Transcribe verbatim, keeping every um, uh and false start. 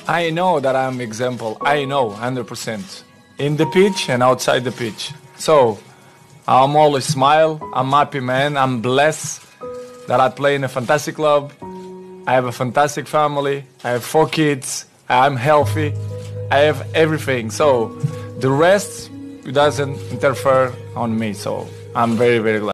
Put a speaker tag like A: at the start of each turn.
A: I know that I'm example. I know one hundred percent. In the pitch and outside the pitch. So, I'm always smile. I'm happy, man. I'm blessed that I play in a fantastic club. I have a fantastic family. I have four kids. I'm healthy. I have everything. So, the rest doesn't interfere on me. So, I'm very, very glad.